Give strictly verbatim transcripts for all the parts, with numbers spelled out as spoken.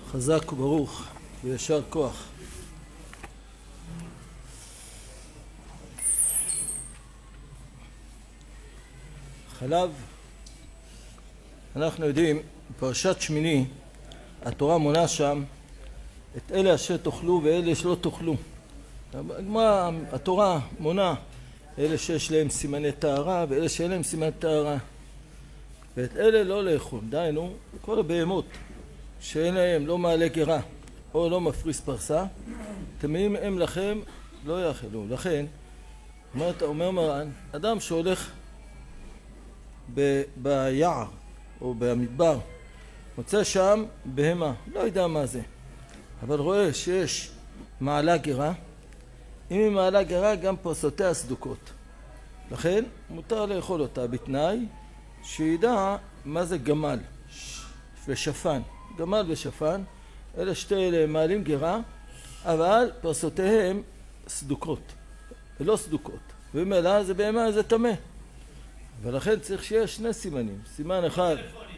חזק וברוך וישר כוח. חלב, אנחנו יודעים, בפרשת שמיני, התורה מונה שם את אלה אשר תאכלו ואלה שלא תאכלו. הגמרא, התורה מונה אלה שיש להם סימני טהרה ואלה שאין להם סימני טהרה. ואת אלה לא לאכול, דיינו, כל הבהמות שאין להם לא מעלה גרה או לא מפריס פרסה, טמאים הם לכם לא יאכלו. לכן, אומר, אומר מרן, אדם שהולך ב, ביער או במדבר, מוצא שם בהמה, לא יודע מה זה, אבל רואה שיש מעלה גרה, אם היא מעלה גרה גם פרסותיה סדוקות. לכן מותר לאכול אותה בתנאי שידע מה זה גמל ושפן. גמל ושפן, אלה שתי אלה מעלים גרה, אבל פרסותיהם סדוקות, ולא סדוקות. ומילא זה בהמה, זה טמא. ולכן צריך שיהיה שני סימנים. סימן אחד,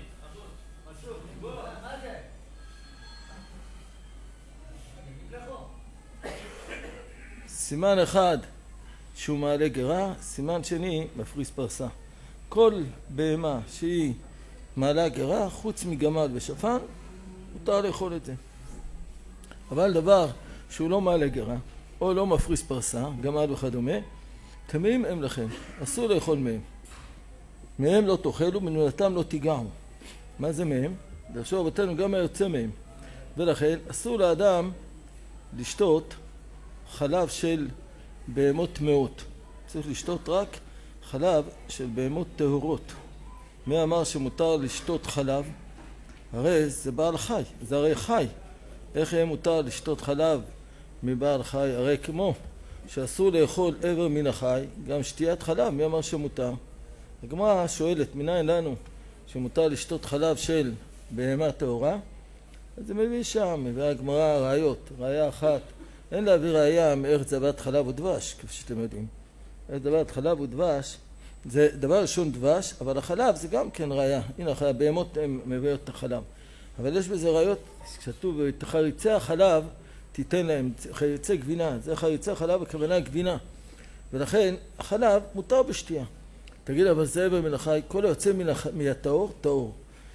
סימן אחד שהוא מעלה גרה, סימן שני מפריס פרסה. כל בהמה שהיא מעלה גרה, חוץ מגמל ושפן, מותר לאכול את זה. אבל דבר שהוא לא מעלה גרה, או לא מפריס פרסה, גמל וכדומה, טמאים הם לכם, אסור לאכול מהם. מהם לא תאכלו, מנולתם לא תיגעו. מה זה מהם? דרשו רבותינו גם היוצא מהם. ולכן אסור לאדם לשתות חלב של בהמות טמאות. צריך לשתות רק חלב של בהמות טהורות. מי אמר שמותר לשתות חלב? הרי זה בעל חי, זה הרי חי. איך יהיה מותר לשתות חלב מבעל חי? הרי כמו שאסור לאכול עבר מן החי, גם שתיית חלב, מי אמר שמותר? הגמרא שואלת, מנין לנו שמותר לשתות חלב של בהמה טהורה? אז זה מביא שם, מביא הגמרא ראיות, ראיה אחת. אין להביא ראיה מארץ זבת חלב ודבש, כפי שאתם יודעים. ארץ זבת חלב ודבש, זה דבר ראשון דבש, אבל החלב זה גם כן ראיה. הנה, החלב, בהמות הן מביאות את החלב. אבל יש בזה ראיות, כשכתוב, את חריצי החלב תיתן להם, חריצי גבינה, זה חריצי החלב, הכוונה גבינה. ולכן, החלב מותר בשתייה. תגיד, אבל זה עבר מן החי, כל היוצא מהטהור, טהור.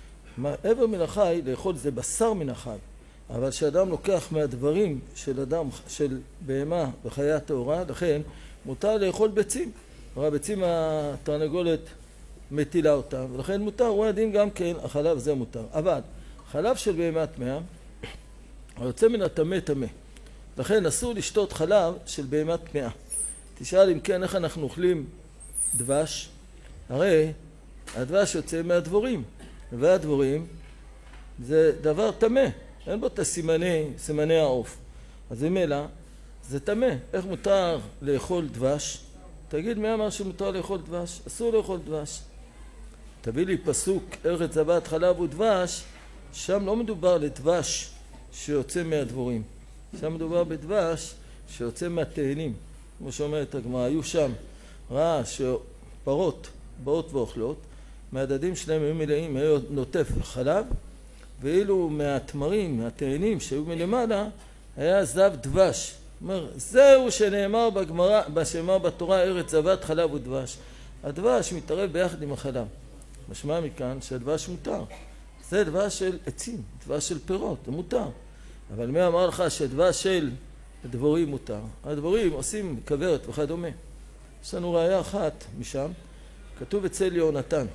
עבר מן החי, לאכול זה בשר מן החי. אבל שאדם לוקח מהדברים של אדם, של בהמה בחיי הטהורה, לכן מותר לאכול ביצים. הביצים התרנגולת מטילה אותם, ולכן מותר, הוא הדין גם כן, החלב זה מותר. אבל חלב של בהמה טמאה, היוצא מן הטמא טמא. לכן אסור לשתות חלב של בהמה טמאה. תשאל אם כן, איך אנחנו אוכלים דבש? הרי הדבש יוצא מהדבורים, והדבורים זה דבר טמא. אין בו את הסימני, סימני העוף. אז אם אלא, זה טמא. איך מותר לאכול דבש? תגיד, מי אמר שמותר לאכול דבש? אסור לאכול דבש. תביא לי פסוק, ארץ זבת חלב ודבש, שם לא מדובר לדבש שיוצא מהדבורים. שם מדובר בדבש שיוצא מהתאנים. כמו שאומרת הגמרא, היו שם, ראה שפרות באות ואוכלות, מהדדים שלהם היו מלאים, היו נוטף חלב, ואילו מהתמרים, מהתאנים שהיו מלמעלה, היה זב דבש. אומר, זהו שנאמר בגמרא, שנאמר בתורה, ארץ זבת חלב ודבש. הדבש מתערב ביחד עם החלב. משמע מכאן שהדבש מותר. זה דבש של עצים, דבש של פירות, זה מותר. אבל מי אמר לך שדבש של דבורים מותר? הדבורים עושים כוורת וכדומה. יש לנו ראיה אחת משם, כתוב אצל יהונתן.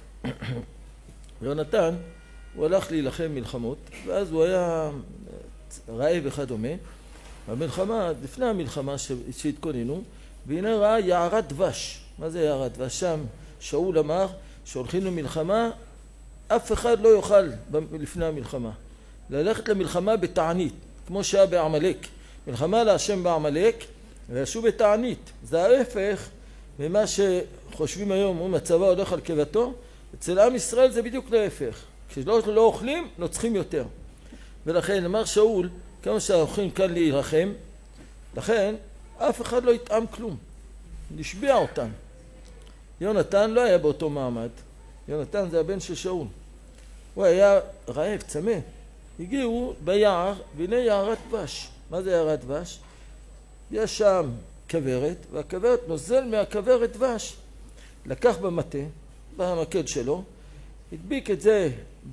יהונתן, הוא הלך להילחם מלחמות, ואז הוא היה רעב וכדומה. במלחמה, לפני המלחמה שהתכוננו, והנה ראה יערת דבש. מה זה יערת דבש? שם שאול אמר שהולכים למלחמה, אף אחד לא יוכל לפני המלחמה. ללכת למלחמה בתענית, כמו שהיה בעמלק. מלחמה להשם בעמלק, וישו בתענית. זה ההפך ממה שחושבים היום, הוא מצבא הולך על קיבתו. אצל עם ישראל זה בדיוק להפך. כשלא לא אוכלים, נוצחים יותר. ולכן אמר שאול, כמה שהאוכלים כאן להירחם, לכן אף אחד לא יטעם כלום. נשביע אותם. יונתן לא היה באותו מעמד. יונתן זה הבן של שאול. הוא היה רעב, צמא. הגיעו ביער, והנה יערת דבש. מה זה יערת דבש? יש שם כוורת, והכוורת נוזל מהכוורת דבש. לקח במטה, במקד שלו, הדביק את זה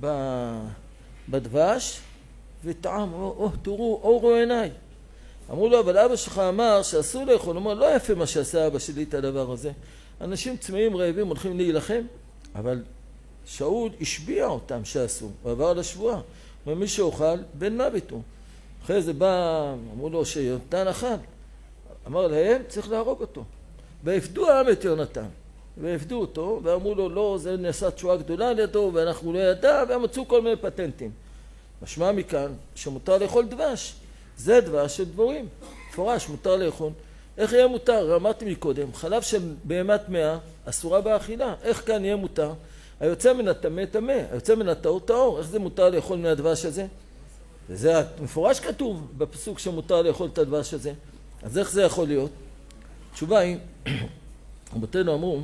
בדבש, וטעם, או, או, תראו, אורו עיניי. אמרו לו, אבל אבא שלך אמר שאסור לאכול. הוא אומר, לא יפה מה שעשה אבא שלי את הדבר הזה. אנשים צמאים רעבים הולכים להילחם, אבל שאול השביע אותם שעשו, הוא עבר על השבועה. ומי שאוכל, בן מוות הוא. אחרי זה בא, אמרו לו שיונתן אכל. אמר להם, צריך להרוג אותו. והפדו העם את יונתן. והפדו אותו, ואמרו לו, לא, זה נעשה תשועה גדולה על ידו, ואנחנו לא ידע, והם מצאו כל מיני פטנטים. משמע מכאן שמותר לאכול דבש. זה דבש של דבורים. פורש, מותר לאכול. איך יהיה מותר? אמרתי מקודם, חלב של בהמת מאה אסורה באכילה. איך כאן יהיה מותר? היוצא מן הטמא טמא, היוצא מן הטהור טהור. איך זה מותר לאכול מהדבש הזה? וזה מפורש כתוב בפסוק שמותר לאכול את הדבש הזה. אז איך זה יכול להיות? התשובה היא, רבותינו אמרו,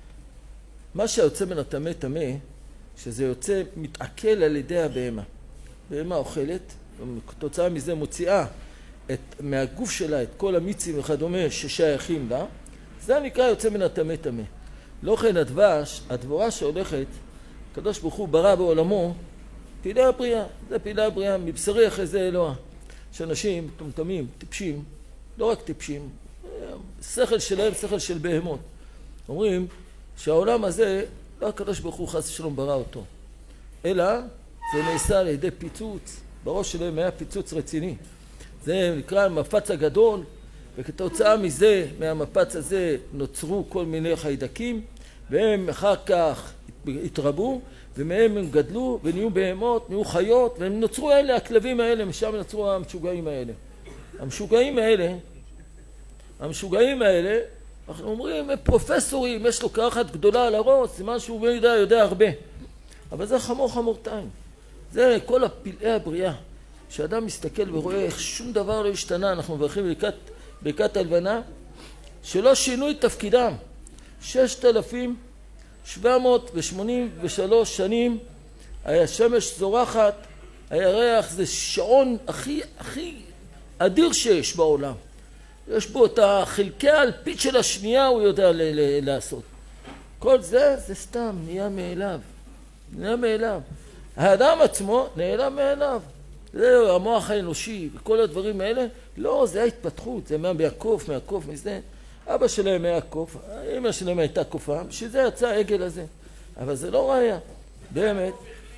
מה שהיוצא מן הטמא טמא, שזה יוצא מתעכל על ידי הבהמה. בהמה אוכלת, וכתוצאה מזה מוציאה את, מהגוף שלה את כל המיצים וכדומה ששייכים לה, זה נקרא יוצא מן הטמא טמא. לא כן הדבש, הדבורה שהולכת, הקדוש ברוך הוא ברא בעולמו, פעילי הבריאה, זה פעילי הבריאה, מבשרי אחרי זה אלוה. שאנשים מטומטמים, טיפשים, לא רק טיפשים, שכל שלהם, שכל של בהמות. אומרים שהעולם הזה, לא הקדוש ברוך הוא חס ושלום ברא אותו, אלא זה נעשה על ידי פיצוץ, בראש שלהם היה פיצוץ רציני. זה נקרא המפץ הגדול, וכתוצאה מזה, מהמפץ הזה, נוצרו כל מיני חיידקים, והם אחר כך התרבו, ומהם הם גדלו, ונהיו בהמות, נהיו חיות, והם נוצרו אלה, הכלבים האלה, משם נוצרו המשוגעים האלה. המשוגעים האלה, המשוגעים האלה, אנחנו אומרים, הם פרופסורים, יש לו קרחת גדולה על הראש, זה משהו הוא יודע, יודע הרבה. אבל זה חמור חמורתיים. זה כל הפלאי הבריאה. כשאדם מסתכל ורואה איך שום דבר לא השתנה, אנחנו מברכים ברכת, ברכת הלבנה, שלא שינו את תפקידם. ששת אלפים שבע מאות ושמונים ושלוש שנים, השמש זורחת, הירח זה שעון הכי, הכי אדיר שיש בעולם. יש בו את החלקי האלפית של השנייה, הוא יודע ל- ל- לעשות. כל זה, זה סתם, נהיה מאליו. נהיה מאליו. האדם עצמו נעלם מאליו. זה המוח האנושי וכל הדברים האלה. לא, זה ההתפתחות, זה מהקוף, מהקוף, מזה. אבא שלהם היה קוף, אמא שלהם הייתה קופה, בשביל זה יצא העגל הזה. אבל זה לא ראיה. באמת.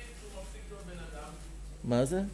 מה זה?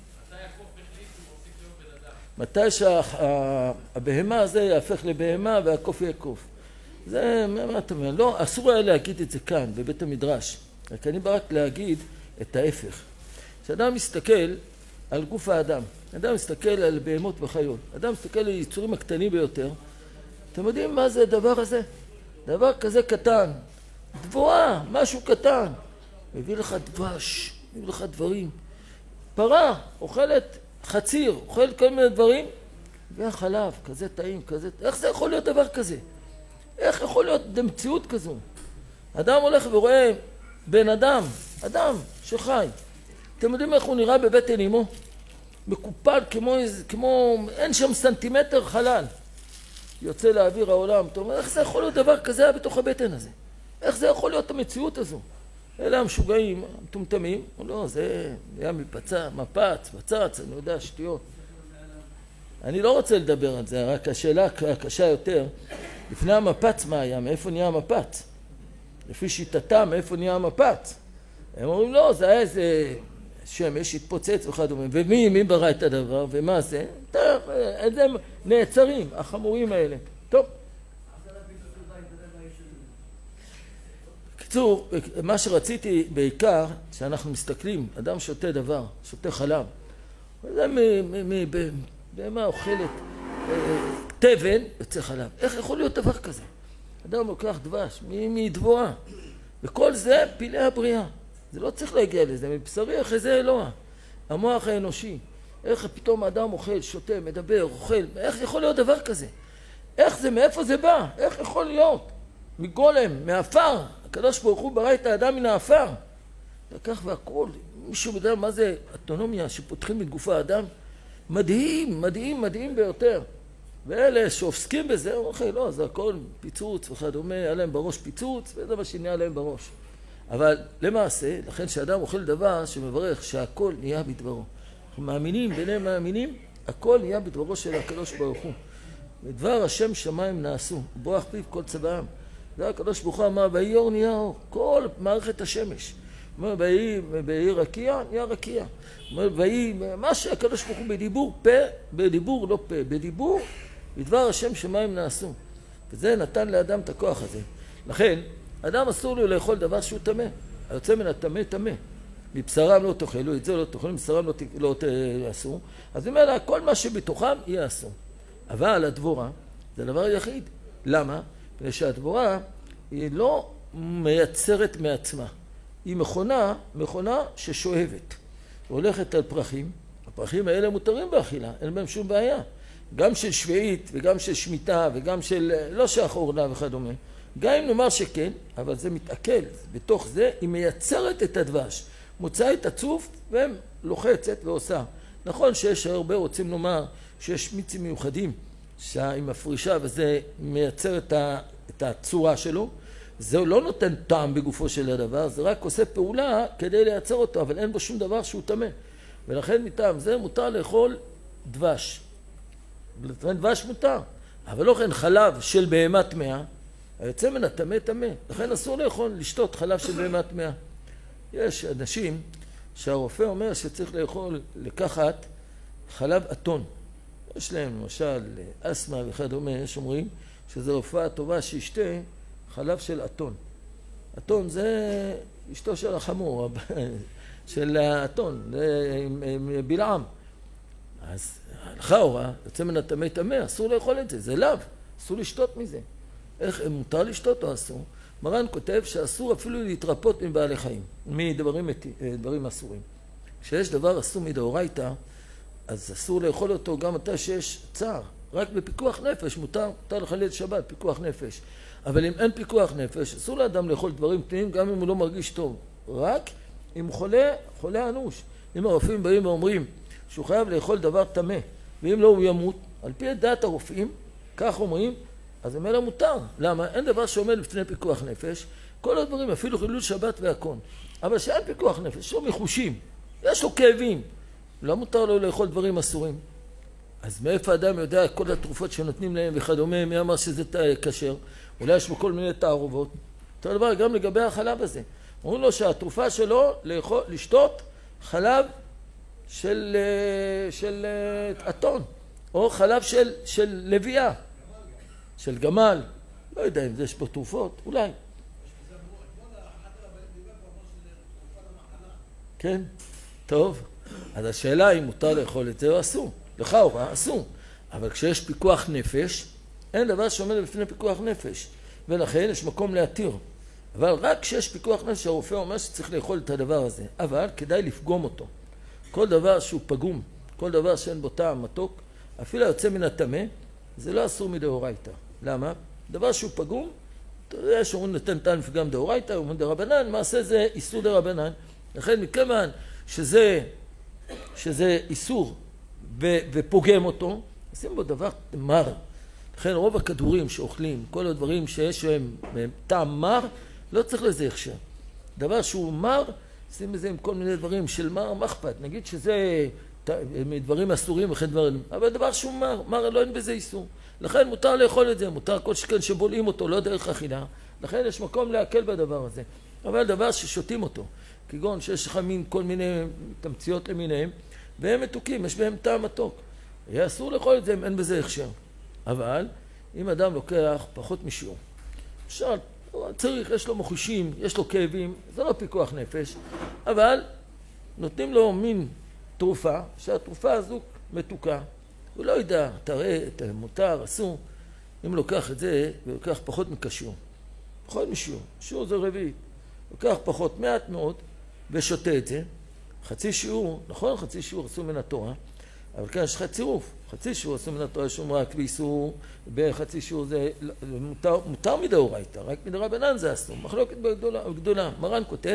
מתי שהבהמה הזה יהפך לבהמה והקוף יהיה קוף. זה, מה אתה אומר? לא, אסור היה להגיד את זה כאן, בבית המדרש. רק אני בא רק להגיד את ההפך. כשאדם מסתכל על גוף האדם, אדם מסתכל על בהמות וחיות, אדם מסתכל על יצורים הקטנים ביותר, אתם יודעים מה זה הדבר הזה? דבר כזה קטן, דבורה, משהו קטן, מביא לך דבש, מביא לך דברים. פרה, אוכלת חציר, אוכלת כל מיני דברים, והחלב, כזה טעים, כזה... איך זה יכול להיות דבר כזה? איך יכול להיות מציאות כזו? אדם הולך ורואה בן אדם, אדם שחי. אתם יודעים איך הוא נראה בבטן אמו? מקופל כמו, כמו... אין שם סנטימטר חלל. יוצא לאוויר העולם. אתה אומר, איך זה יכול להיות דבר כזה היה בתוך הבטן הזה? איך זה יכול להיות המציאות הזו? אלה המשוגעים, המטומטמים. לא, זה היה מפצע, מפץ, פצץ, אני יודע, שטויות. אני לא רוצה לדבר על זה, רק השאלה הקשה יותר, לפני המפץ מה היה? מאיפה נהיה המפץ? לפי שיטתם, מאיפה נהיה המפץ? הם אומרים, לא, זה היה איזה שמש, התפוצץ וכדומה. ומי, מי ברא את הדבר? ומה זה? טוב, הם נעצרים, החמורים האלה. טוב. בקיצור, מה שרציתי בעיקר, שאנחנו מסתכלים, אדם שותה דבר, שותה חלב. זה במה אוכלת תבן, יוצא חלב. איך יכול להיות דבר כזה? אדם לוקח דבש, מדבורה. וכל זה פלאי הבריאה. זה לא צריך להגיע לזה, מבשרי אחרי זה אלוה. המוח האנושי. איך פתאום אדם אוכל, שותה, מדבר, אוכל. איך יכול להיות דבר כזה? איך זה, מאיפה זה בא? איך יכול להיות? מגולם, מאפר. הקדוש ברוך הוא ברא את האדם מן האפר. לקח והכל, מישהו יודע מה זה אוטונומיה שפותחים את גוף האדם? מדהים, מדהים, מדהים ביותר. ואלה שעוסקים בזה, אומרים, לא, זה הכל פיצוץ וכדומה, היה להם בראש פיצוץ, וזה מה שנהיה להם בראש. אבל למעשה, לכן שאדם אוכל דבר שמברך שהכל נהיה בדברו. אנחנו מאמינים, ביניהם מאמינים, הכל נהיה בדברו של הקדוש ברוך הוא. ודבר השם שמיים נעשו, ברוח פיו כל צבאם. זה הקדוש ברוך הוא אמר, ויהי אור נהיה אור, כל מערכת השמש. אומר, ויהי רקיע, נהיה רקיע. אומר, ויהי, מה שהקדוש ברוך הוא בדיבור פה, בדיבור לא פה, בדיבור, ודבר השם שמיים נעשו. וזה נתן לאדם את הכוח הזה. לכן, אדם אסור לו לאכול דבר שהוא טמא. היוצא מן הטמא טמא. מבשרם לא תאכלו, את זה לא תאכלו, מבשרם לא, לא תעשו. אז זאת אומרת, כל מה שבתוכם יהיה אסור. אבל הדבורה זה דבר יחיד. למה? בגלל שהדבורה היא לא מייצרת מעצמה. היא מכונה, מכונה ששואבת. הולכת על פרחים. הפרחים האלה מותרים באכילה, אין בהם שום בעיה. גם של שביעית וגם של שמיטה וגם של לא שייך עורלה וכדומה. גם אם נאמר שכן, אבל זה מתעכל. בתוך זה היא מייצרת את הדבש. מוצאה את הצוף והם לוחצת ועושה. נכון שיש הרבה רוצים לומר שיש מיצים מיוחדים שהיא מפרישה וזה מייצר את הצורה שלו. זה לא נותן טעם בגופו של הדבר, זה רק עושה פעולה כדי לייצר אותו, אבל אין בו שום דבר שהוא טמא. ולכן מטעם זה מותר לאכול דבש. לכן דבש מותר, אבל לא כן חלב של בהמה טמאה, היוצא מן הטמא טמא. לכן אסור לאכול, לשתות חלב של בהמה טמאה. יש אנשים שהרופא אומר שצריך לאכול, לקחת חלב אתון. יש להם למשל אסמה וכדומה, יש אומרים שזו רופאה טובה שישתה חלב של אתון. אתון זה אשתו של החמור, של האתון, עם בלעם. אז לכאורה, יוצא מן הטמא טמא, אסור לאכול את זה, זה לאו, אסור לשתות מזה. איך, מותר לשתות או אסור? מרן כותב שאסור אפילו להתרפות מבעלי חיים, מדברים דברים אסורים. כשיש דבר אסור מדאורייתא, אז אסור לאכול אותו גם מתי שיש צער. רק בפיקוח נפש, מותר, מותר לחלל שבת, פיקוח נפש. אבל אם אין פיקוח נפש, אסור לאדם לאכול דברים פנימיים גם אם הוא לא מרגיש טוב. רק אם הוא חולה, חולה אנוש. אם הרופאים באים ואומרים שהוא חייב לאכול דבר טמא, ואם לא הוא ימות, על פי דעת הרופאים, כך אומרים, אז זה מלא מותר. למה? אין דבר שעומד לפני פיקוח נפש. כל הדברים, אפילו חילול שבת והכון. אבל שאין פיקוח נפש, יש לו מחושים, יש לו כאבים. לא מותר לו לאכול דברים אסורים. אז מאיפה האדם יודע כל התרופות שנותנים להם וכדומה, מי אמר שזה כשר? אולי יש בו כל מיני תערובות. אותו דבר גם לגבי החלב הזה. אומרים לו שהתרופה שלו לאכול, לשתות חלב של, של אתון, או חלב של, של לביאה, של גמל. לא יודע אם יש בו תרופות, אולי. כן, טוב. אז השאלה אם מותר לאכול את זה או אסור. לכאורה, אסור. אבל כשיש פיקוח נפש, אין דבר שעומד לפני פיקוח נפש. ולכן יש מקום להתיר. אבל רק כשיש פיקוח נפש, הרופא אומר שצריך לאכול את הדבר הזה. אבל כדאי לפגום אותו. כל דבר שהוא פגום, כל דבר שאין בו טעם מתוק, אפילו יוצא מן הטמא, זה לא אסור מדאורייתא. למה? דבר שהוא פגום, אתה יודע שאומרים נתן טעם לפגם דאורייתא, אומרים דרבנן, מעשה זה איסור דרבנן. לכן מכיוון שזה, שזה איסור ו, ופוגם אותו, עושים בו דבר מר. לכן רוב הכדורים שאוכלים, כל הדברים שיש להם טעם מר, לא צריך לזה הכשר. דבר שהוא מר, עושים בזה עם כל מיני דברים של מר, מה אכפת? נגיד שזה דברים אסורים וכן דברים, אבל דבר שהוא מר, מר לא אין בזה איסור. לכן מותר לאכול את זה, מותר כל שכן שבולעים אותו, לא דרך אכילה. לכן יש מקום להקל בדבר הזה. אבל דבר ששותים אותו, כגון שיש לך מין כל מיני תמציות למיניהם, והם מתוקים, יש בהם טעם מתוק. יהיה אסור לאכול את זה אם אין בזה הכשר. אבל אם אדם לוקח פחות משיעור, אפשר, צריך, יש לו מחושים, יש לו כאבים, זה לא פיקוח נפש, אבל נותנים לו מין תרופה, שהתרופה הזו מתוקה. הוא לא יודע, תראה, מותר, אסור. אם לוקח את זה, ולוקח פחות מכשיעור. פחות משיעור. שיעור זה רביעית. לוקח פחות מעט מאוד, ושותה את זה. חצי שיעור, נכון? חצי שיעור עשו מן התורה, אבל כאן יש לך צירוף. חצי שיעור עשו מן התורה, שום רק ואיסור, בחצי שיעור זה מותר, מותר מדאורייתא, רק מדרבנן זה אסור. מחלוקת גדולה, גדולה. מרן כותב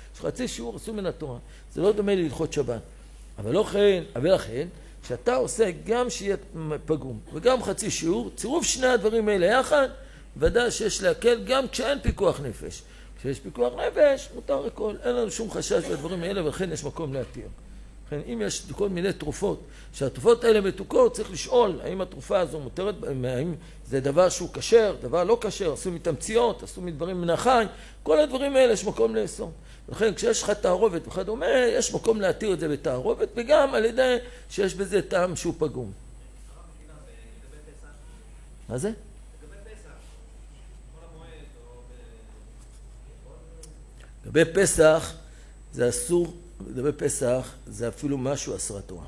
שחצי שיעור עשו מן התורה. זה לא דומה להלכות שבת. אבל לא כן, אבל לכן, שאתה עושה גם שיהיה פגום וגם חצי שיעור, צירוף שני הדברים האלה יחד, ודאי שיש להקל גם כשאין פיקוח נפש. כשיש פיקוח נפש, מותר הכל. אין לנו שום חשש בדברים האלה, ולכן יש מקום להתיר. לכן, אם יש כל מיני תרופות, שהתרופות האלה מתוקות, צריך לשאול האם התרופה הזו מותרת, האם זה דבר שהוא כשר, דבר לא כשר, עשו מתמציות, עשו מדברים מן החי, כל הדברים האלה יש מקום לאסור. ולכן, כשיש לך תערובת וכדומה, יש מקום להתיר את זה בתערובת, וגם על ידי שיש בזה טעם שהוא פגום. מה זה? לגבי פסח, זה אסור, לגבי פסח, זה אפילו משהו אסור התורה.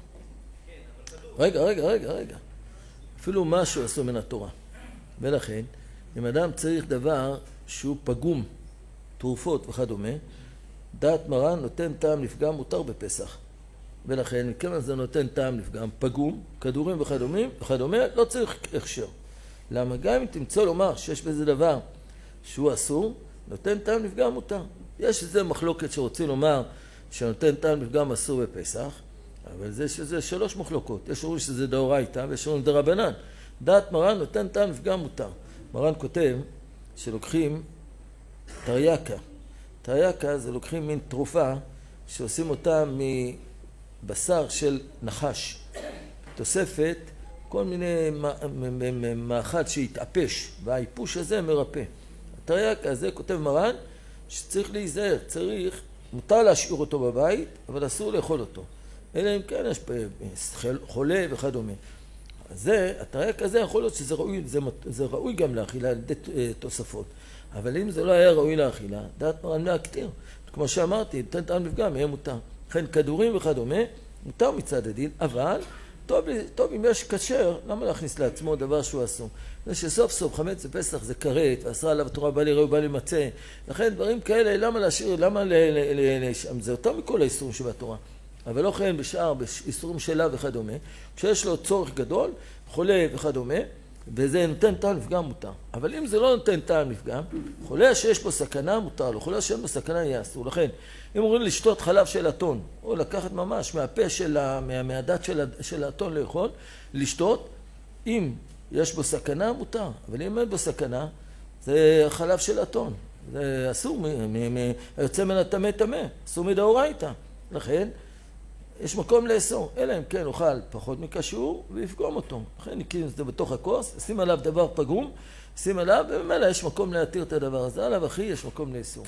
רגע, רגע, רגע, רגע. אפילו משהו אסור מן התורה. ולכן, אם אדם צריך דבר שהוא פגום, תרופות וכדומה, דעת מרן נותן טעם לפגם מותר בפסח. ולכן, כמה זה נותן טעם לפגם, פגום, כדורים וכדומה, וכדומה, לא צריך הכשר. למה? גם אם תמצא לומר שיש בזה דבר שהוא אסור, נותן טעם לפגם מותר. יש איזה מחלוקת שרוצים לומר שנותן טעם לפגם אסור בפסח, אבל זה שזה שלוש מחלוקות. יש אומרים שזה דאורייתא ויש אומרים דרבנן. דעת מרן נותן טעם לפגם מותר. מרן כותב שלוקחים תרייקה. תרייקה זה לוקחים מין תרופה שעושים אותה מבשר של נחש. תוספת כל מיני מאכל שהתאפש, והאיפוש הזה מרפא. התרייקה הזה כותב מרן שצריך להיזהר, צריך, מותר להשאיר אותו בבית, אבל אסור לאכול אותו. אלא אם כן יש חולה וכדומה. אז זה, התריק הזה יכול להיות שזה ראוי, זה, זה ראוי גם לאכילה על ידי תוספות. אבל אם זה לא היה ראוי לאכילה, דעת מרן להקטיר. כמו שאמרתי, נותן טעם לפגם, יהיה מותר. לכן כדורים וכדומה, מותר מצד הדין, אבל טוב, טוב אם יש כשר, למה להכניס לעצמו דבר שהוא אסור? זה שסוף סוף חמץ בפסח זה כרת, ואסרה עליו התורה בא ליראה ובא למצא. לכן דברים כאלה, למה להשאיר, למה ל... ל, ל, ל זה יותר מכל האיסורים שבתורה. אבל לא כן בשאר, באיסורים שלה וכדומה, כשיש לו צורך גדול, חולה וכדומה, וזה נותן טעם לפגם מותר. אבל אם זה לא נותן טעם לפגם, חולה שיש פה סכנה מותר לו, חולה שאין בו סכנה יהיה אסור. לכן, אם אומרים לשתות חלב של אתון, או לקחת ממש מהפה של ה... מה... מהדת של, ה... של האתון לאכול, לשתות, אם יש בו סכנה מותר, אבל אם אין בו סכנה, זה חלב של אתון. זה אסור, מ... מ... יוצא מן הטמא טמא, אסור מדאורייתא. לכן, יש מקום לאסור, אלא אם כן אוכל פחות מכשיור ויפגום אותו. לכן נקים את זה בתוך הכוס, שים עליו דבר פגום, שים עליו, ובמילא יש מקום להתיר את הדבר הזה. עליו אחי יש מקום לאסור.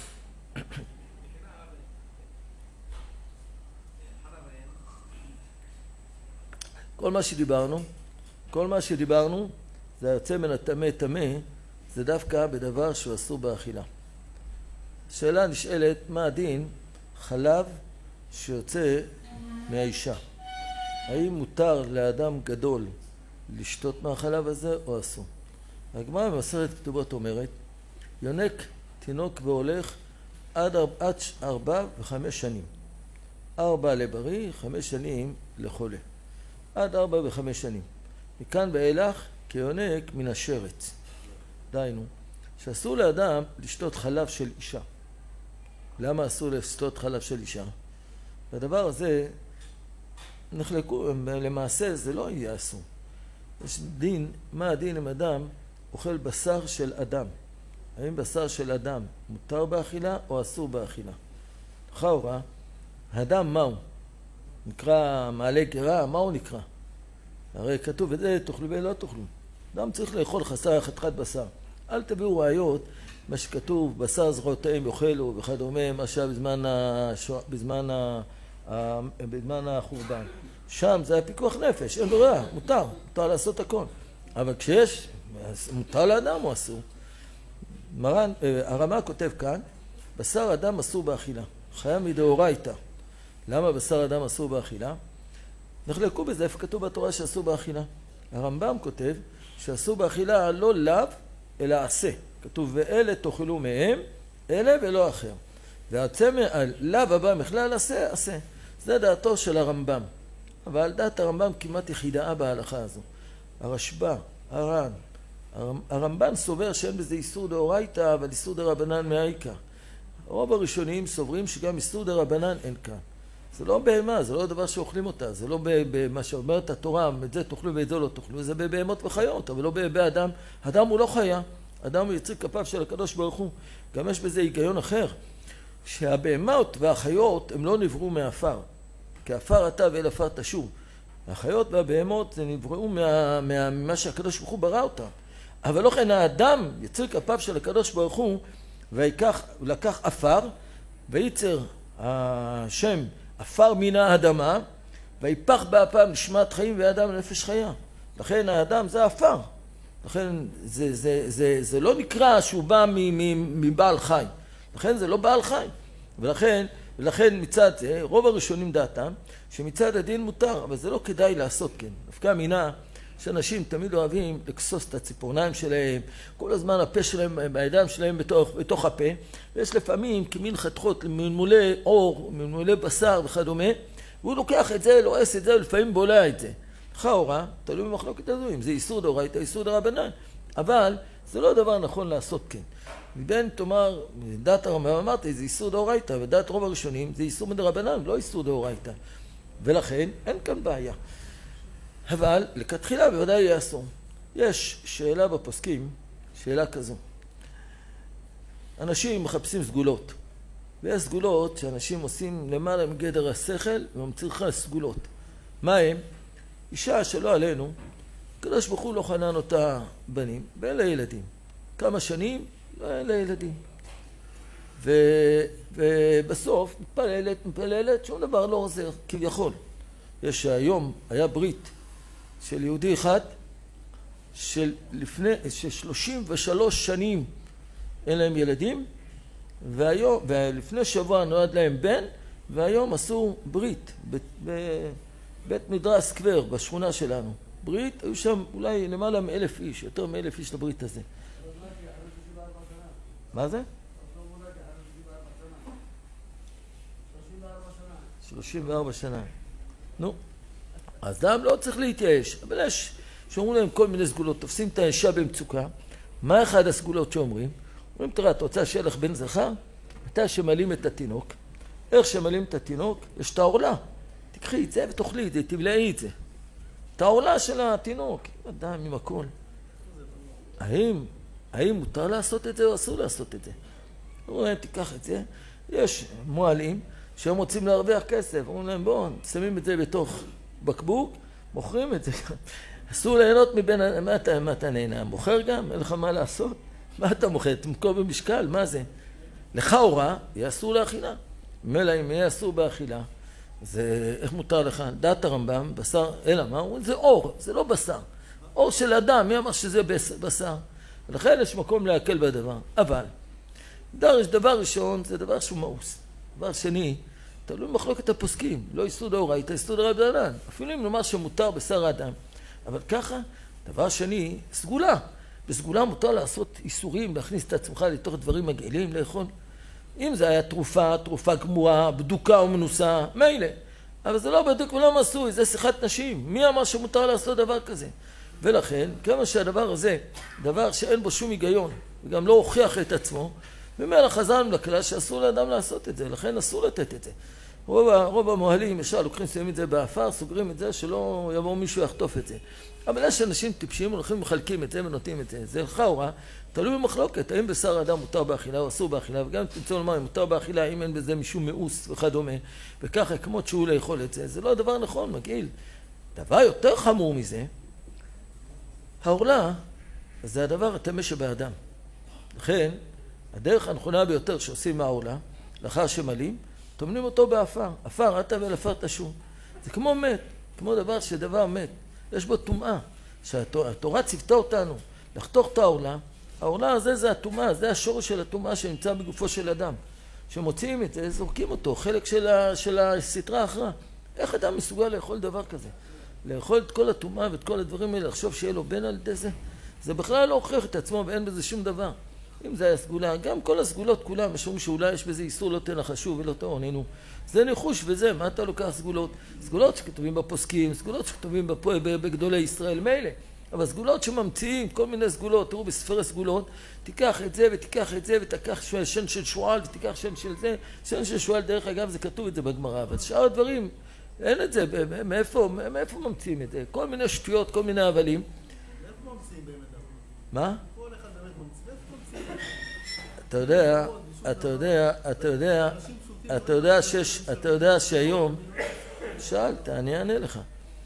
כל מה שדיברנו, כל מה שדיברנו, זה יוצא מן הטמא טמא, זה דווקא בדבר שהוא אסור באכילה. השאלה נשאלת, מה הדין חלב שיוצא מהאישה? האם מותר לאדם גדול לשתות מהחלב הזה או אסור? הגמרא במסכת כתובות אומרת, יונק תינוק והולך עד עד ארבע וחמש שנים. ארבע לבריא, חמש שנים לחולה. עד ארבע וחמש שנים. מכאן ואילך כיונק מן השרץ. דיינו, שאסור לאדם לשתות חלב של אישה. למה אסור לשתות חלב של אישה? הדבר הזה, נחלקו, למעשה זה לא יהיה אסור. יש דין, מה הדין אם אדם אוכל בשר של אדם? האם בשר של אדם מותר באכילה או אסור באכילה? לכאורה, האדם מהו? נקרא מעלה גרה, מה הוא נקרא? הרי כתוב את זה, תאכלו ולא תאכלו. אדם צריך לאכול חסר חתיכת בשר. אל תביאו ראיות, מה שכתוב, בשר זרועותיהם יאכלו וכדומה, מה שהיה בזמן, השוע... בזמן, ה... ה... בזמן החורבן. שם זה היה פיקוח נפש, אין ברירה, מותר, מותר לעשות הכל. אבל כשיש, מותר לאדם או אסור? מרן, הרמ"א כותב כאן, בשר אדם אסור באכילה, חיה מדאורייתא. למה בשר אדם אסור באכילה? נחלקו בזה, איפה כתוב בתורה שאסור באכילה? הרמב"ם כותב שאסור באכילה לא לאו, אלא עשה. כתוב, ואלה תאכלו מהם, אלה ולא אחר. והצמא על לאו הבא מכלל עשה, עשה. זה דעתו של הרמב"ם. אבל דעת הרמב"ם כמעט יחידה בהלכה הזו. הרשב"א, הר"ן, הרמב"ן סובר שאין בזה איסור דאורייתא, אבל איסור דרבנן מהעיקר. רוב הראשונים סוברים שגם איסור דרבנן אין כאן. זה לא בהמה, זה לא דבר שאוכלים אותה, זה לא במה שאומרת התורה, את זה תאכלו ואת זה לא תאכלו, זה בבהמות וחיות, אבל לא באדם. אדם הוא לא חיה, אדם הוא יציר כפיו של הקדוש ברוך הוא. גם יש בזה היגיון אחר, שהבהמות והחיות הם לא נבראו מהעפר, כי עפר אתה ואל עפר תשוב. החיות והבהמות זה נבראו מה, מה, ממה שהקדוש ברוך הוא ברא אותה. אבל לא כן האדם יציר כפיו של הקדוש ברוך הוא, ויקח, לקח עפר, וייצר השם עפר מן האדמה, ויפח באפיו נשמת חיים ואדם נפש חיה. לכן האדם זה עפר. לכן זה, זה, זה, זה לא נקרא שהוא בא מבעל חי. לכן זה לא בעל חי. ולכן, ולכן מצד זה, רוב הראשונים דעתם, שמצד הדין מותר, אבל זה לא כדאי לעשות כן. דווקא מינה שאנשים תמיד אוהבים לקסוס את הציפורניים שלהם, כל הזמן הפה שלהם, בידיים שלהם בתוך, בתוך הפה, ויש לפעמים כמין חתכות מנמולי אור, מנמולי בשר וכדומה, והוא לוקח את זה, לועס את זה, ולפעמים בולע את זה. לכאורה, תלוי במחלוקת הזו, אם זה איסור דאורייתא, איסור דרבנן. אבל זה לא דבר נכון לעשות כן. מבין, תאמר, דעת הרמב"ם אמרתי, זה איסור דאורייתא, ודעת רוב הראשונים זה איסור מדרבנן, לא איסור דאורייתא. ולכן אין כאן בעיה. אבל לכתחילה בוודאי יהיה אסור. יש שאלה בפוסקים, שאלה כזו. אנשים מחפשים סגולות. ויש סגולות שאנשים עושים למעלה מגדר השכל וממצריכה סגולות. מה הם? אישה שלא עלינו, הקדוש ברוך הוא לא חנן אותה בנים, ואין לה ילדים. כמה שנים? לא אין לה ילדים. ו... ובסוף מתפללת, מתפללת, שום דבר לא עוזר, כביכול. יש היום, היה ברית של יהודי אחד, של לפני, של שלושים ושלוש שנים אין להם ילדים, והיום, ולפני שבוע נולד להם בן, והיום עשו ברית בבית מדרש סקוור, בשכונה שלנו. ברית, היו שם אולי למעלה מאלף איש, יותר מאלף איש לברית הזה. מה זה? שלושים וארבע שנה. נו, אז אדם לא צריך להתייאש, אבל יש, שאומרים להם כל מיני סגולות, תופסים את האישה במצוקה. מה אחד הסגולות שאומרים? אומרים, תראה, אתה רוצה שיהיה לך בן זכר? אתה שמלים את התינוק. איך שמלים את התינוק? יש את העורלה. תקחי את זה ותאכלי את זה, תבלעי את זה. את העורלה של התינוק. אדם עם הכל. האם, האם מותר לעשות את זה או אסור לעשות את זה? אומרים להם, תיקח את זה. יש מועלים שהם רוצים להרוויח כסף. אומרים להם, בואו, שמים את זה בתוך בקבוק, מוכרים את זה. אסור ליהנות מבין, מה אתה, מה אתה נהנה? מוכר גם? אין לך מה לעשות? מה אתה מוכר? תמכור במשקל? מה זה? לך הוראה, יהיה אסור לאכילה. מילא אם יהיה אסור באכילה, זה איך מותר לך? דעת הרמב"ם, בשר, אלא מה? זה אור, זה לא בשר. אור של אדם, מי אמר שזה בשר? ולכן יש מקום להקל בדבר. אבל, דבר ראשון זה דבר שהוא מאוס. דבר שני, תלוי במחלוקת הפוסקים, לא איסור דאורייתא, איסור דרבנן. אפילו אם נאמר שמותר בשר האדם. אבל ככה, דבר שני, סגולה. בסגולה מותר לעשות איסורים, להכניס את עצמך לתוך דברים מגעילים, לאכול. אם זה היה תרופה, תרופה גמורה, בדוקה או מנוסה, מילא. אבל זה לא בדוק ולא מסוי, זה שיחת נשים. מי אמר שמותר לעשות דבר כזה? ולכן, כמה שהדבר הזה, דבר שאין בו שום היגיון, וגם לא הוכיח את עצמו, ומאלה חזרנו לכלל שאסור לאדם לעשות את זה, לכן אסור לתת את זה. רוב, רוב המוהלים, ישר לוקחים שמים את זה באפר, סוגרים את זה, שלא יבוא מישהו יחטוף את זה. אבל יש אנשים טיפשים, הולכים ומחלקים את זה ונותנים את זה. זה לכאורה, תלוי במחלוקת, האם בשר האדם מותר באכילה או אסור באכילה, וגם תמצאו לומר, אם מותר באכילה, אם אין בזה משום מאוס וכדומה, וככה כמות שהוא לאכול את זה, זה לא דבר נכון, מגעיל. דבר יותר חמור מזה, העורלה, זה הדבר הטמא שבאדם. לכן, הדרך הנכונה ביותר שעושים מהעורלה, לאחר שמלים, טומנים אותו באפר. אפר, אתה ואל עפר תשוב. זה כמו מת, כמו דבר שדבר מת. יש בו טומאה. שהתורה ציוותה אותנו לחתוך את העורלה. העורלה הזה זה הטומאה, זה השורש של הטומאה שנמצא בגופו של אדם. כשמוציאים את זה, זורקים אותו, חלק של, ה, של הסתרה האחרה. איך אדם מסוגל לאכול דבר כזה? לאכול את כל הטומאה ואת כל הדברים האלה, לחשוב שיהיה לו בן על ידי זה? זה בכלל לא הוכיח את עצמו ואין בזה שום דבר. אם זה היה סגולה, גם כל הסגולות כולם, משום שאולי יש בזה איסור לא תנחשו ולא תעוננו. זה ניחוש וזה, מה אתה לוקח סגולות? סגולות שכתובים בפוסקים, סגולות שכתובים בגדולי ישראל, מילא. אבל סגולות שממציאים, כל מיני סגולות, תראו בספר הסגולות, תיקח את זה ותיקח את זה ותיקח שן של שועל ותיקח שן של זה, שן של שועל דרך אגב זה כתוב את זה בגמרא, אבל שאר הדברים אין את זה, מאיפה, מאיפה ממציאים את זה? כל מיני שטויות, כל מיני הבלים. מאיפה ממציאים באמת? מה? כל אחד באמת ממציאים, איפה ממציאים? אתה יודע, אתה יודע, אתה יודע, אתה יודע שיש, אתה יודע שהיום, שאלת, אני אענה לך.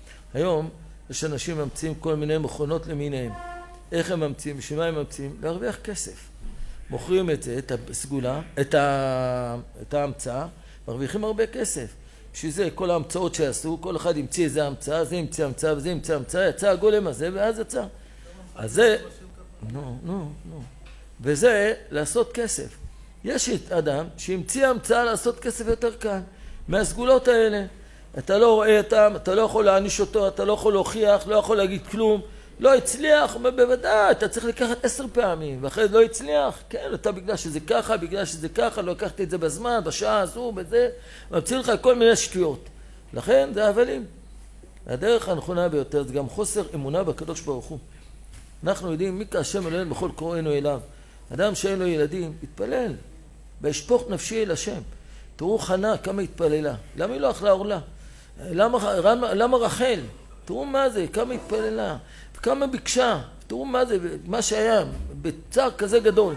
היום יש אנשים ממציאים כל מיני מכונות למיניהם. איך הם ממציאים? בשביל מה הם ממציאים? להרוויח כסף. מוכרים את זה, את הסגולה, את, ה... את ההמצאה, מרוויחים הרבה כסף. בשביל זה כל ההמצאות שעשו, כל אחד ימציא איזה המצאה, זה ימציא המצאה וזה ימציא המצאה, יצא הגולם הזה ואז יצא. אז זה, נו, נו, נו. וזה לעשות כסף. יש אדם שהמציא המצאה לעשות כסף יותר קל מהסגולות האלה. אתה לא רואה אותם, אתה לא יכול להעניש אותו, אתה לא יכול להוכיח, לא יכול להגיד כלום. לא הצליח, בוודאי, אתה צריך לקחת עשר פעמים, ואחרי זה לא הצליח, כן, אתה בגלל שזה ככה, בגלל שזה ככה, לא לקחתי את זה בזמן, בשעה הזו, בזה, ממציא לך כל מיני שטויות. לכן זה הבלים. הדרך הנכונה ביותר זה גם חוסר אמונה בקדוש ברוך הוא. אנחנו יודעים מי כאשם אלוהינו בכל קוראינו אליו. אדם שאין לו ילדים, יתפלל. וישפוך נפשי אל השם. תראו חנה כמה התפללה. למה היא לא אכלה עורלה? למה, למה, למה רחל? תראו מה זה, כמה התפללה. וכמה ביקשה. תראו מה זה, מה שהיה, בצער כזה גדול.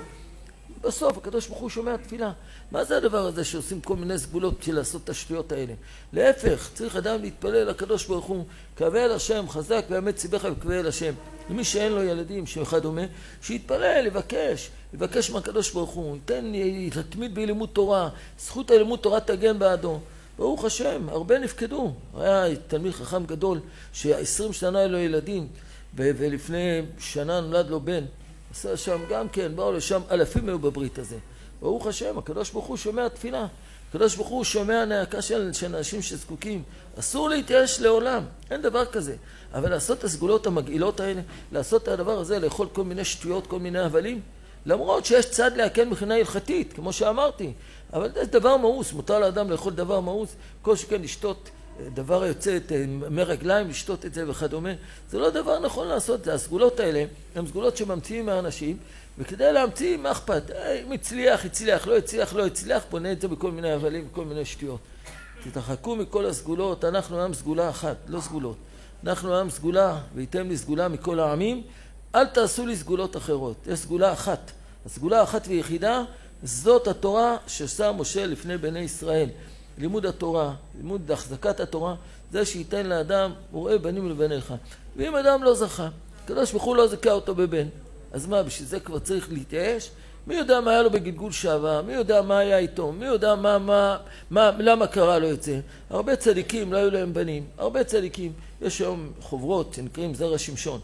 בסוף הקדוש ברוך הוא שומע תפילה. מה זה הדבר הזה שעושים כל מיני סגולות בשביל לעשות את השטויות האלה? להפך, צריך אדם להתפלל לקדוש ברוך הוא, קווה אל השם, חזק ואמת ציבך וקווה אל השם. למי שאין לו ילדים, שאחד דומה, שיתפלל, יבקש, יבקש מהקדוש ברוך הוא, ייתן, יתמיד בלימוד תורה, זכות הלימוד תורה תגן בעדו. ברוך השם, הרבה נפקדו. היה תלמיד חכם גדול, ש-עשרים שנה היה לו ילדים, ו- ולפני שנה נולד לו בן. עשה שם גם כן, באו לשם, אלפים היו בברית הזה. ברוך השם, הקדוש ברוך הוא שומע תפילה. הקדוש ברוך הוא שומע נאקה של, של אנשים שזקוקים. אסור להתייאש לעולם, אין דבר כזה. אבל לעשות את הסגולות המגעילות האלה, לעשות את הדבר הזה, לאכול כל מיני שטויות, כל מיני הבלים, למרות שיש צד להקל מבחינה הלכתית, כמו שאמרתי. אבל זה דבר מאוס, מותר לאדם לאכול דבר מאוס, כל שכן לשתות דבר יוצא את מרגליים, לשתות את זה וכדומה. זה לא דבר נכון לעשות, זה הסגולות האלה, הן סגולות שממציאים מהאנשים, וכדי להמציא, מה אכפת? אם הצליח, הצליח, לא הצליח, לא הצליח, בונה את זה בכל מיני הבלים, בכל מיני שטויות. תתרחקו מכל הסגולות, אנחנו עם סגולה אחת, לא סגולות. אנחנו עם סגולה, וייתם לי סגולה מכל העמים, אל תעשו לי סגולות אחרות. יש סגולה אחת. הסגולה אחת ויחידה, זאת התורה שעשה משה לפני בני ישראל. לימוד התורה, לימוד החזקת התורה, זה שייתן לאדם, הוא רואה בנים לבניך. ואם אדם לא זכה, הקדוש ברוך הוא לא זכה אותו בבן, אז מה, בשביל זה כבר צריך להתייאש? מי יודע מה היה לו בגלגול שעבר? מי יודע מה היה איתו? מי יודע מה, מה, מה, למה קרה לו את זה? הרבה צדיקים לא היו להם בנים, הרבה צדיקים. יש היום חוברות שנקראים זרע שמשון.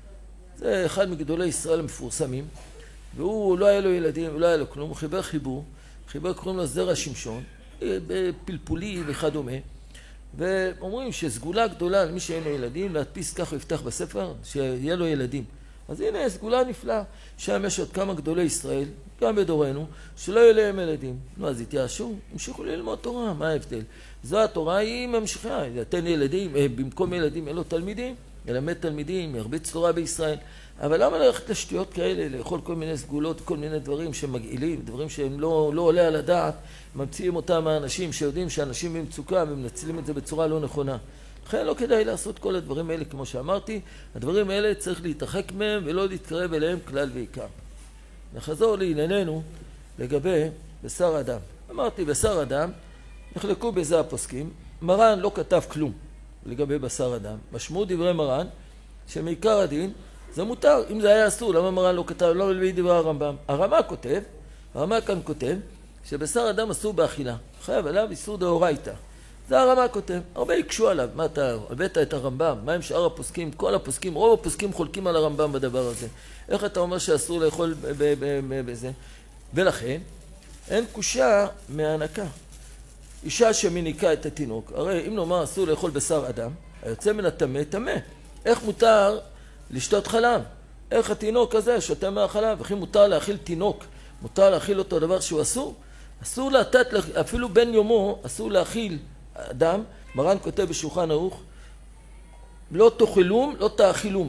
זה אחד מגדולי ישראל המפורסמים, והוא לא היה לו ילדים, הוא לא היה לו כלום, הוא חיבר חיבור, חיבר קוראים לו זרע שמשון, בפלפולי וכדומה, ואומרים שסגולה גדולה למי שאין לו ילדים, להדפיס ככה יפתח בספר, שיהיה לו ילדים. אז הנה, סגולה נפלאה, שם יש עוד כמה גדולי ישראל, גם בדורנו, שלא יהיו להם ילדים. נו, אז התייאשו, המשיכו ללמוד תורה, מה ההבדל? זו התורה, היא ממשיכה, תן ילדים, במקום ילדים אין לו תלמידים, ילמד תלמידים, ירביץ תורה בישראל. אבל למה ללכת לשטויות כאלה, לאכול כל מיני סגולות, כל מיני דברים שמגעילים, דברים שהם לא, לא עולה על הדעת, ממציאים אותם האנשים שיודעים שאנשים במצוקה ומנצלים את זה בצורה לא נכונה. לכן לא כדאי לעשות כל הדברים האלה, כמו שאמרתי, הדברים האלה צריך להתרחק מהם ולא להתקרב אליהם כלל ועיקר. נחזור לענייננו לגבי בשר אדם. אמרתי, בשר אדם, נחלקו בזה הפוסקים, מרן לא כתב כלום לגבי בשר אדם. משמעות דברי מרן, שמעיקר הדין, זה מותר. אם זה היה אסור, למה מרן לא כתב? לא מביא דברי הרמב"ם. הרמ"א כותב, הרמ"א כאן כותב, שבשר אדם אסור באכילה. חייב עליו איסור דאורייתא. זה הרמ"א כותב. הרבה יקשו עליו. מה אתה הבאת את הרמב"ם? מה עם שאר הפוסקים? כל הפוסקים, רוב הפוסקים חולקים על הרמב"ם בדבר הזה. איך אתה אומר שאסור לאכול בזה? ולכן, אין קושה מהנקה. אישה שמניקה את התינוק, הרי אם נאמר אסור לאכול בשר אדם, היוצא מן הטמא, טמא. איך מותר לשתות חלב? איך התינוק הזה שותה מהחלב? וכי מותר להאכיל תינוק? מותר להאכיל אותו דבר שהוא אסור? אסור לתת, אפילו בן יומו, אסור להאכיל אדם. מרן כותב בשולחן ערוך, לא תאכלום, לא תאכילום.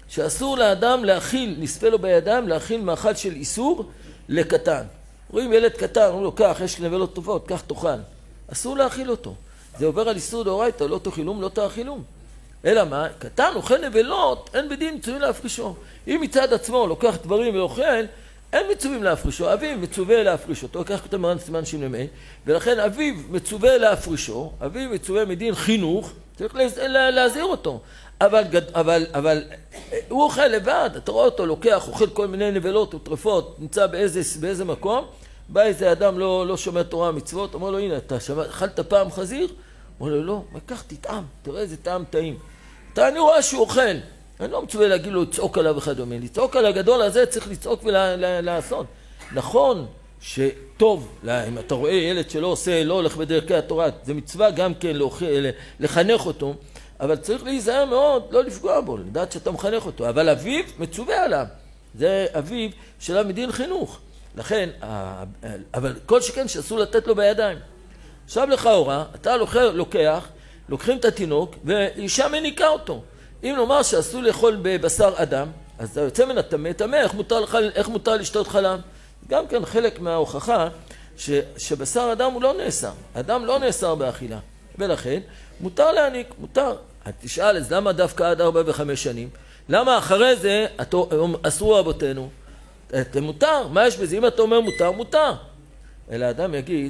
שאסור לאדם להכיל, נספה לו בידיים, להכיל מאכל של איסור לקטן. רואים ילד קטן, הוא לוקח, יש נבלות טובות, כך תאכל. אסור להכיל אותו. זה עובר על איסור דאורייתא, לא תאכילום, לא תאכילום. אלא מה? קטן אוכל נבלות, אין בדין מצווים להפרישו. אם מצד עצמו לוקח דברים ואוכל, אין מצווים להפרישו. אביו מצווה להפריש אותו, כך כתוב מרן סימן שמ"ה, ולכן אביו מצווה להפרישו, אביו מצווה מדין חינוך, צריך להזהיר אותו. אבל, אבל, אבל הוא אוכל לבד, אתה רואה אותו לוקח, אוכל כל מיני נבלות וטרפות, נמצא באיזה, באיזה מקום, בא איזה אדם לא, לא שומע תורה מצוות, אומר לו, הנה, אתה שמע, אכלת פעם חזיר? אומר לו, לא, מקח תטעם, תראה איזה טעם טעים. אתה, אני רואה שהוא אוכל, אני לא מצווה להגיד לו, לצעוק עליו וכדומה, לצעוק על הגדול הזה צריך לצעוק ולעשות. נכון שטוב, אם אתה רואה ילד שלא עושה, לא הולך בדרכי התורה, זה מצווה גם כן לחנך אותו, אבל צריך להיזהר מאוד, לא לפגוע בו, לדעת שאתה מחנך אותו. אבל אביו מצווה עליו, זה אביו שלה מדין חינוך. לכן, אבל כל שכן שאסור לתת לו בידיים. עכשיו לך הוראה, אתה לוקח, לוקחים את התינוק, ואישה מניקה אותו. אם נאמר שאסור לאכול בבשר אדם, אז אתה יוצא מן הטמא, טמא, איך מותר, איך מותר לשתות חלב? גם כן חלק מההוכחה ש, שבשר אדם הוא לא נאסר. אדם לא נאסר באכילה. ולכן, מותר להניק, מותר. תשאל, אז למה דווקא עד ארבע וחמש שנים? למה אחרי זה אסרו אבותינו? זה מותר, מה יש בזה? אם אתה אומר מותר, מותר. אלא אדם יגיד,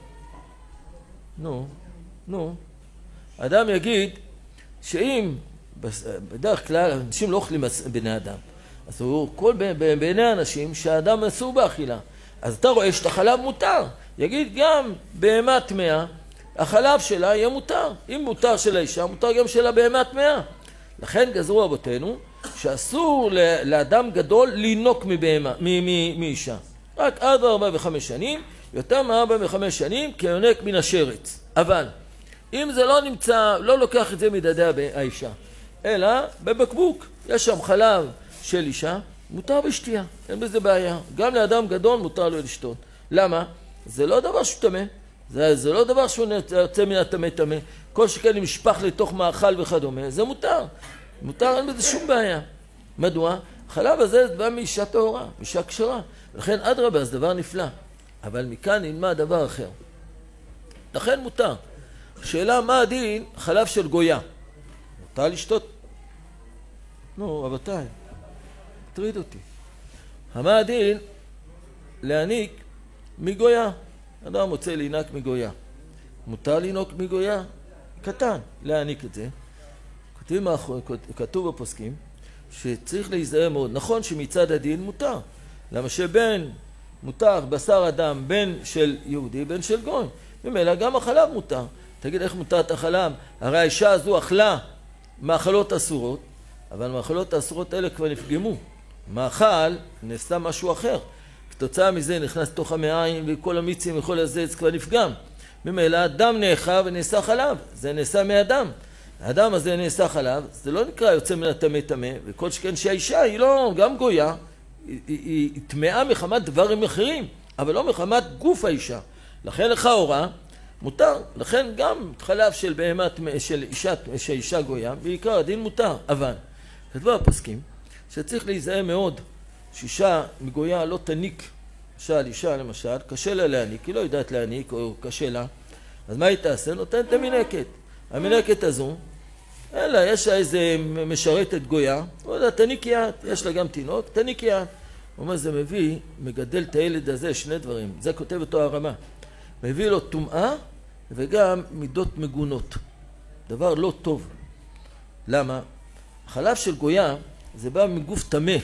נו, נו, אדם יגיד שאם, בדרך כלל, אנשים לא אוכלים בני אדם. אז הוא כל בעיני האנשים שהאדם אסור באכילה. אז אתה רואה שאת החלב מותר. יגיד גם בהמה טמאה, החלב שלה יהיה מותר. אם מותר של האישה, מותר גם של הבהמה טמאה. לכן גזרו אבותינו שאסור לאדם גדול לינוק מבהמה, מאישה. רק עד ארבע וחמש שנים, יותר מארבע וחמש שנים, כיונק מן השרץ. אבל אם זה לא נמצא, לא לוקח את זה מדדי האישה, אלא בבקבוק. יש שם חלב של אישה, מותר בשתייה, אין בזה בעיה. גם לאדם גדול מותר לו לשתות. למה? זה לא דבר שהוא טמא. זה, זה לא דבר שהוא יוצא מן הטמא טמא. כל שכן אם נשפך לתוך מאכל וכדומה, זה מותר. מותר, אין בזה שום בעיה. מדוע? החלב הזה זה בא מאישה טהורה, מאישה כשרה. לכן אדרבה, זה דבר נפלא. אבל מכאן נלמד דבר אחר. לכן מותר. שאלה מה הדין חלב של גויה? מותר לשתות? נו, רבותיי, תטריד אותי. מה הדין להניק מגויה? אדם רוצה להינק מגויה. מותר לינוק מגויה? קטן, להניק את זה. כתוב, כתוב בפוסקים שצריך להיזהר מאוד. נכון שמצד הדין מותר. למה שבין מותר בשר אדם בין של יהודי בין של גוי. ממילא גם החלב מותר. תגיד איך מותר את החלב? הרי האישה הזו אכלה מאכלות אסורות, אבל מאכלות האסורות האלה כבר נפגמו. מאכל נעשה משהו אחר. כתוצאה מזה נכנס תוך המעיים וכל המיצים וכל הזה כבר נפגם. ממילא הדם נאכל ונעשה חלב. זה נעשה מאדם. האדם הזה נעשה חלב, זה לא נקרא יוצא מן הטמא טמא, וכל שכן שהאישה היא לא גם גויה, היא, היא, היא טמאה מחמת דברים אחרים, אבל לא מחמת גוף האישה. לכן לכאורה מותר, לכן גם חלב של בהמה של אישה, של אישה גויה, בעיקר הדין מותר, אבל כתבו הפוסקים שצריך להיזהר מאוד שאישה מגויה לא תניק, למשל אישה למשל, קשה לה להניק, היא לא יודעת להניק או קשה לה, אז מה היא תעשה? נותנת את המינקת. המינקת הזו, אלא יש לה איזה משרתת גויה, לא יודע, תניק יד, יש לה גם תינוק, תניק יד. הוא אומר, זה מביא, מגדל את הילד הזה שני דברים, זה כותב אותו הרמה. מביא לו טומאה וגם מידות מגונות. דבר לא טוב. למה? החלב של גויה זה בא מגוף טמא.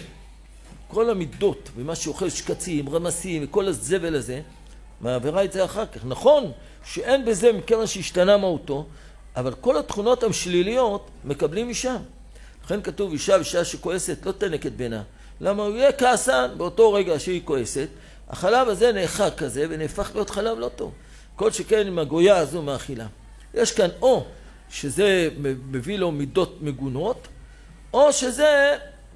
כל המידות ומה שאוכל שקצים, רמסים וכל הזבל הזה, מעבירה את זה אחר כך. נכון שאין בזה מכיוון שהשתנה מהותו, אבל כל התכונות המשליליות מקבלים אישה. לכן כתוב אישה ואישה שכועסת לא תנק את בינה. למה הוא יהיה כעסן באותו רגע שהיא כועסת, החלב הזה נאכל כזה ונהפך להיות חלב לא טוב. כל שכן עם הגויה הזו מאכילה. יש כאן או שזה מביא לו מידות מגונות, או שזה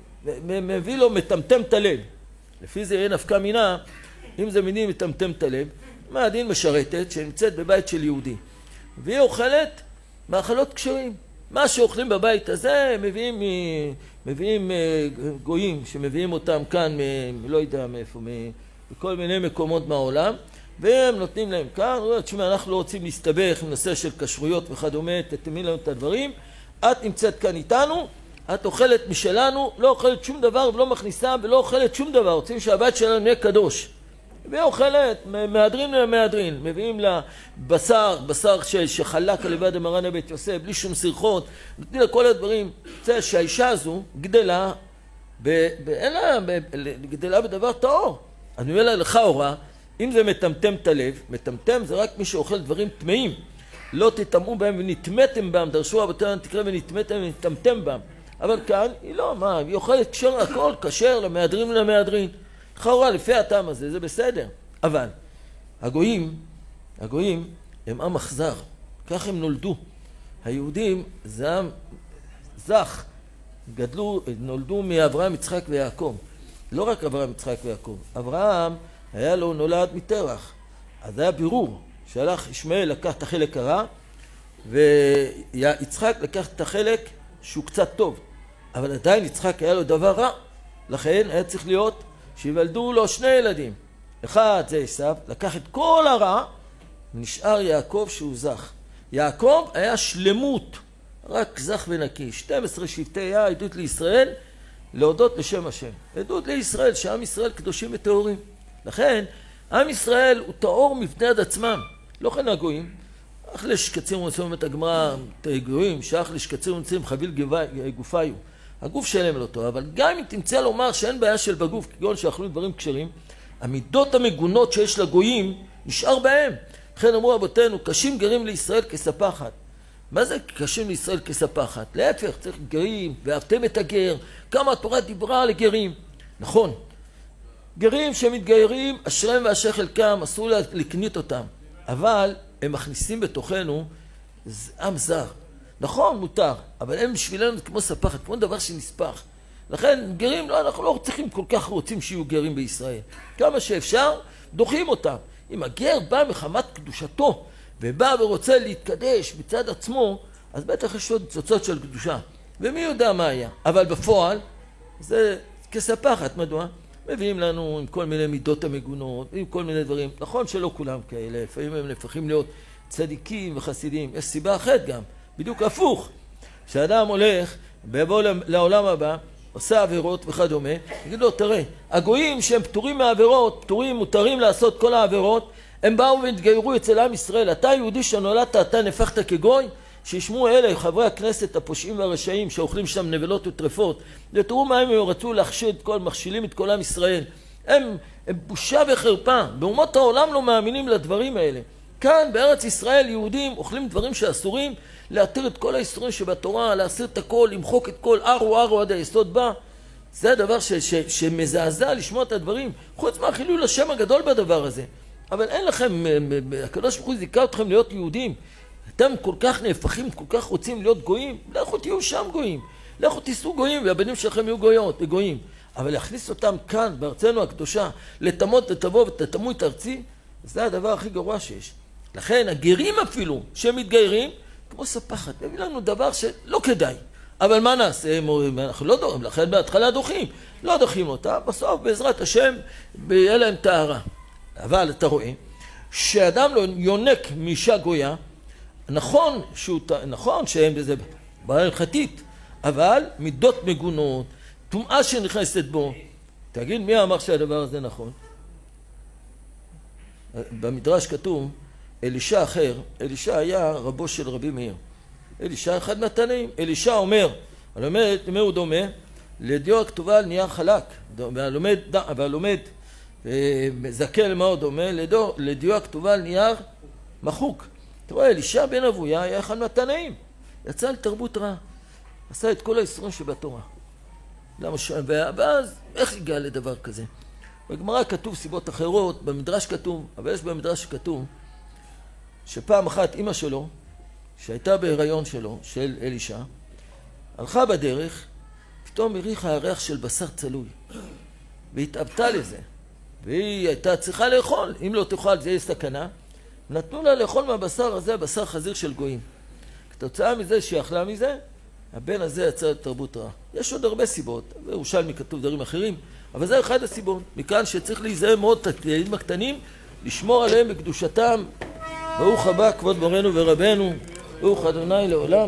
מביא לו מטמטם את הלב. לפי זה יהיה נפקא מינה, אם זה מינים מטמטם את הלב, מה הדין משרתת שנמצאת בבית של יהודי. והיא אוכלת מאכלות כשרים. מה שאוכלים בבית הזה, מביאים, מביאים גויים, שמביאים אותם כאן, לא יודע מאיפה, מכל מיני מקומות מהעולם, והם נותנים להם כאן, תשמע, אנחנו לא רוצים להסתבך עם נושא של כשרויות וכדומה, תתמי לנו את הדברים, את נמצאת כאן איתנו, את אוכלת משלנו, לא אוכלת שום דבר ולא מכניסה ולא אוכלת שום דבר, רוצים שהבית שלנו יהיה קדוש. ואוכלת, מהדרין למהדרין, מביאים לה בשר, בשר שחלק על יד מרן בית יוסף, בלי שום סרחות, נותנים לה כל הדברים. זה שהאישה הזו גדלה, ב- ב- גדלה בדבר טהור. אני אומר לה, לך הורה, אם זה מטמטם את הלב, מטמטם זה רק מי שאוכל דברים טמאים. לא תטמאו בהם ונטמאתם בהם, דרשו רבותינו תקרא ונטמאתם ונטמטם בהם. אבל כאן היא לא, מה, היא אוכלת כשר הכל, כשר למהדרין ולמהדרין. לכאורה, לפי הטעם הזה, זה בסדר. אבל הגויים, הגויים הם עם אכזר. כך הם נולדו. היהודים זה עם זך. גדלו, נולדו מאברהם, יצחק ויעקב. לא רק אברהם, יצחק ויעקב. אברהם היה לו נולד מתרח. אז היה בירור שהלך ישמעאל לקח את החלק הרע, ויצחק לקח את החלק שהוא קצת טוב. אבל עדיין יצחק היה לו דבר רע. לכן היה צריך להיות שיוולדו לו שני ילדים. אחד זה עשיו, לקח את כל הרע, ונשאר יעקב שהוא זך. יעקב היה שלמות, רק זך ונקי. שתים עשרה שבטי היה עדות לישראל, להודות לשם השם. עדות לישראל, שעם ישראל קדושים וטהורים. לכן, עם ישראל הוא טהור מפני עד עצמם. לא כן הגויים. אך לשקצים ונצאים את הגמרא, גויים, שאך לשקצים ונצאים חביל גופיו. הגוף שלהם לא טוב, אבל גם אם תמצא לומר שאין בעיה של בגוף, כגון שאכלו דברים כשרים, המידות המגונות שיש לגויים נשאר בהם. לכן אמרו רבותינו, קשים גרים לישראל כספחת. מה זה קשים לישראל כספחת? להפך, צריך גרים, ואהבתם את הגר, כמה התורה דיברה על גרים. נכון, גרים שמתגיירים, אשריהם ואשר חלקם, אסור לקנית אותם, אבל הם מכניסים בתוכנו עם זר. נכון, מותר, אבל הם בשבילנו כמו ספחת, כמו דבר שנספח. לכן גרים, לא, אנחנו לא צריכים כל כך רוצים שיהיו גרים בישראל. כמה שאפשר, דוחים אותם. אם הגר בא מחמת קדושתו, ובא ורוצה להתקדש בצד עצמו, אז בטח יש עוד צוצות של קדושה. ומי יודע מה היה. אבל בפועל, זה כספחת, מדוע? מביאים לנו עם כל מיני מידות המגונות, עם כל מיני דברים. נכון שלא כולם כאלה, לפעמים הם נפחים להיות צדיקים וחסידים. יש סיבה אחרת גם. בדיוק הפוך, כשאדם הולך, ביבוא לעולם הבא, עושה עבירות וכדומה, יגיד לו, תראה, הגויים שהם פטורים מהעבירות, פטורים, מותרים לעשות כל העבירות, הם באו והתגיירו אצל עם ישראל. אתה יהודי שנולדת, אתה נפחת כגוי, שישמעו אלה, חברי הכנסת הפושעים והרשעים, שאוכלים שם נבלות וטרפות, ותראו מה הם רצו להכשיל את כל, מכשילים את כל עם ישראל. הם, הם בושה וחרפה, באומות העולם לא מאמינים לדברים האלה. כאן בארץ ישראל יהודים אוכלים דברים שאסורים, להתיר את כל האיסורים שבתורה, להסיר את הכל, למחוק את כל ארו ארו עד היסוד בה. זה הדבר ש, ש, שמזעזע לשמוע את הדברים, חוץ מהחילול השם הגדול בדבר הזה. אבל אין לכם, הקדוש ברוך הוא זיכה אתכם להיות יהודים. אתם כל כך נהפכים, כל כך רוצים להיות גויים, לכו תהיו שם גויים. לכו תיסעו גויים והבנים שלכם יהיו גויות, גויים. אבל להכניס אותם כאן, בארצנו הקדושה, לתמות, תתבוא ותתמו את ארצי, זה הדבר הכי גרוע שיש. לכן הגרים אפילו שמתגיירים, כמו ספחת, מביא לנו דבר שלא כדאי. אבל מה נעשה? אנחנו לא דוחים, לכן בהתחלה דוחים. לא דוחים אותה, בסוף בעזרת השם יהיה להם טהרה. אבל אתה רואה, שאדם לא יונק מאישה גויה, נכון, שהוא, נכון שהם בזה בעיה הלכתית, אבל מידות מגונות, טומאה שנכנסת בו. תגיד, מי אמר שהדבר הזה נכון? במדרש כתוב, אלישע אחר, אלישע היה רבו של רבי מאיר. אלישע אחד מהתנאים. אלישע אומר, הלומד, למה הוא דומה? לדיו הכתובה על נייר חלק. והלומד, והלומד זקן למה הוא דומה? לדיו, לדיו הכתובה על נייר מחוק. אתה רואה, אלישע בן אבויה היה אחד מהתנאים. יצא לתרבות רעה. עשה את כל האיסורים שבתורה. למה ש... ואז, איך הגיע לדבר כזה? בגמרא כתוב סיבות אחרות, במדרש כתוב, אבל יש במדרש כתוב, שפעם אחת אמא שלו, שהייתה בהיריון שלו, של אלישע, הלכה בדרך, פתאום הריחה הריח של בשר צלוי, והתאבתה לזה, והיא הייתה צריכה לאכול, אם לא תאכל זה יהיה סכנה, נתנו לה לאכול מהבשר הזה, בשר חזיר של גויים. כתוצאה מזה שהיא אכלה מזה, הבן הזה יצא תרבות רעה. יש עוד הרבה סיבות, בירושלמי כתוב דברים אחרים, אבל זה אחד הסיבות. מכאן שצריך להיזהר מאוד את הילדים הקטנים, לשמור עליהם בקדושתם. ברוך הבא כבוד מורנו ורבנו, ברוך ה' לעולם.